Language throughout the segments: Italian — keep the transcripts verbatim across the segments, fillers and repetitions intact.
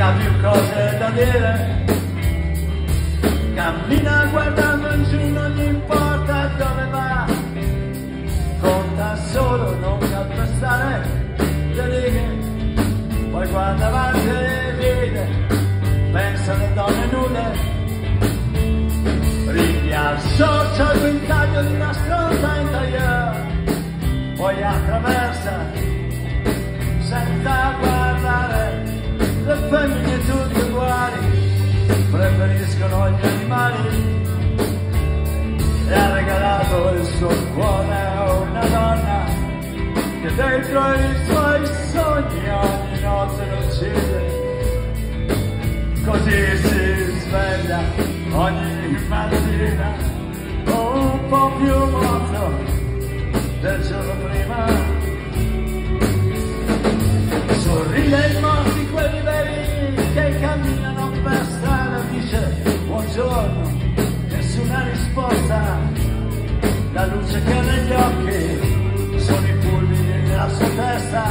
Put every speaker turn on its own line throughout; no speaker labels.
ha più cose da dire, cammina guardando in giù, non gli importa dove va, conta solo non calpestare le righe, poi guarda avanti e vede, pensa alle donne nude, riassocia il guinzaglio di una stronza interiore, poi attraversa senza guardare le femmine tutte uguali, preferiscono gli animali, e ha regalato il suo cuore a una donna che dentro i suoi sogni ogni notte lo uccide, così si sveglia ogni mattina un po' più morto del giorno prima. Sorride i morti, quelli veri che camminano per strada, dice buongiorno, nessuna risposta, la luce che ha negli occhi sono i fulmini nella sua testa,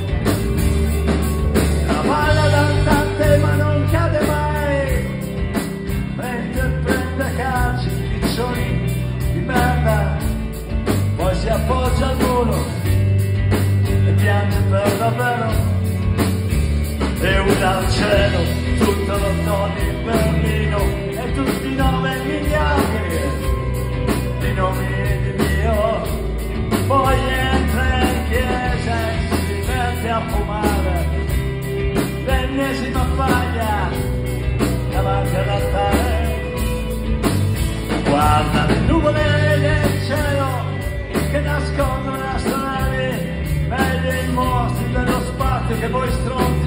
cavalla d'andante ma non cade mai, mentre prende calci di piccioni di merda, poi si appoggia al muro e piange per davvero, e usa al cielo tutto l'ottone in Berlino e tutti i nove miliardi di nomi di Dio, poi entra in chiesa e si mette a fumare l'ennesima paglia davanti all'altare, guarda le nuvole del cielo che nascondono le astronavi, meglio i mostri dello spazio che voi stronzi